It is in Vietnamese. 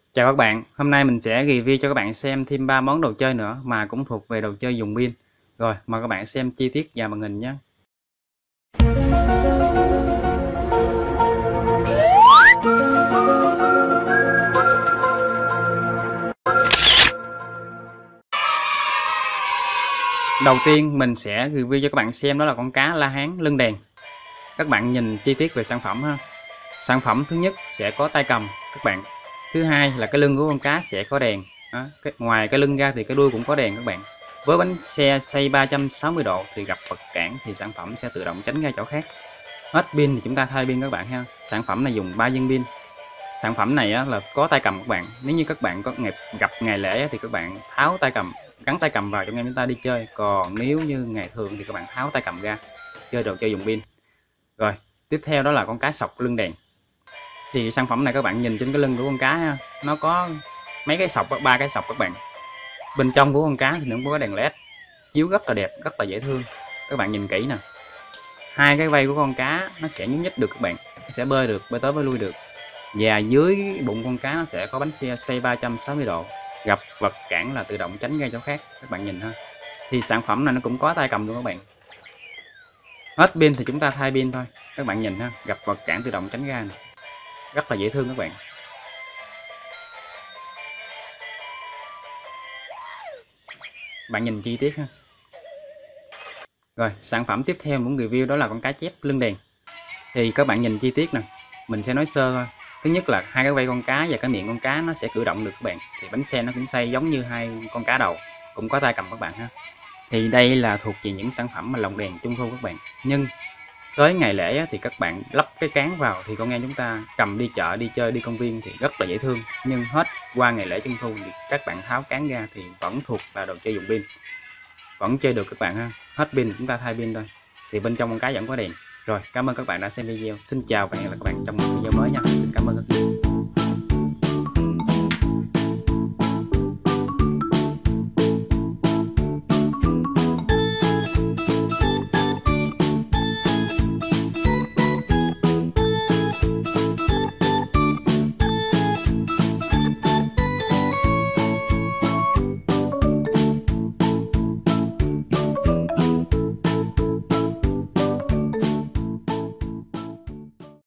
Chào các bạn, hôm nay mình sẽ review cho các bạn xem thêm 3 món đồ chơi nữa mà cũng thuộc về đồ chơi dùng pin. Rồi, mời các bạn xem chi tiết và màn hình nhé. Đầu tiên mình sẽ review cho các bạn xem đó là con cá La Hán lưng đèn. Các bạn nhìn chi tiết về sản phẩm ha. Sản phẩm thứ nhất sẽ có tay cầm các bạn. Thứ hai là cái lưng của con cá sẽ có đèn. Đó. Ngoài cái lưng ra thì cái đuôi cũng có đèn các bạn. Với bánh xe xoay 360 độ thì gặp vật cản thì sản phẩm sẽ tự động tránh ra chỗ khác. Hết pin thì chúng ta thay pin các bạn ha. Sản phẩm này dùng 3 viên pin. Sản phẩm này á, là có tay cầm các bạn. Nếu như các bạn có gặp ngày lễ thì các bạn tháo tay cầm, gắn tay cầm vào cho anh em chúng ta đi chơi. Còn nếu như ngày thường thì các bạn tháo tay cầm ra chơi đồ chơi dùng pin. Rồi tiếp theo đó là con cá sọc lưng đèn. Thì sản phẩm này các bạn nhìn trên cái lưng của con cá ha, nó có mấy cái sọc, 3 cái sọc các bạn. Bên trong của con cá thì nó có cái đèn led chiếu rất là đẹp, rất là dễ thương. Các bạn nhìn kỹ nè, hai cái vây của con cá nó sẽ nhúc nhích được các bạn, nó sẽ bơi được, bơi tới bơi lui được. Và dưới bụng con cá nó sẽ có bánh xe xoay 360 độ, gặp vật cản là tự động tránh ra chỗ khác. Các bạn nhìn ha, thì sản phẩm này nó cũng có tay cầm luôn các bạn. Hết pin thì chúng ta thay pin thôi. Các bạn nhìn ha, gặp vật cản tự động tránh ra này. Rất là dễ thương các bạn. Bạn nhìn chi tiết ha. Rồi sản phẩm tiếp theo muốn review đó là con cá chép lưng đèn. Thì các bạn nhìn chi tiết nè, mình sẽ nói sơ thôi. Thứ nhất là hai cái vây con cá và cái miệng con cá nó sẽ cử động được các bạn. Thì bánh xe nó cũng xoay giống như hai con cá đầu, cũng có tay cầm các bạn ha. Thì đây là thuộc về những sản phẩm mà lồng đèn trung thu các bạn. Nhưng tới ngày lễ thì các bạn lắp cái cán vào thì con em chúng ta cầm đi chợ, đi chơi, đi công viên thì rất là dễ thương. Nhưng hết qua ngày lễ trung thu thì các bạn tháo cán ra thì vẫn thuộc là đồ chơi dùng pin, vẫn chơi được các bạn ha. Hết pin thì chúng ta thay pin thôi. Thì bên trong con cá vẫn có đèn. Rồi, cảm ơn các bạn đã xem video. Xin chào và hẹn gặp lại các bạn trong một video mới nha. Xin cảm ơn các bạn.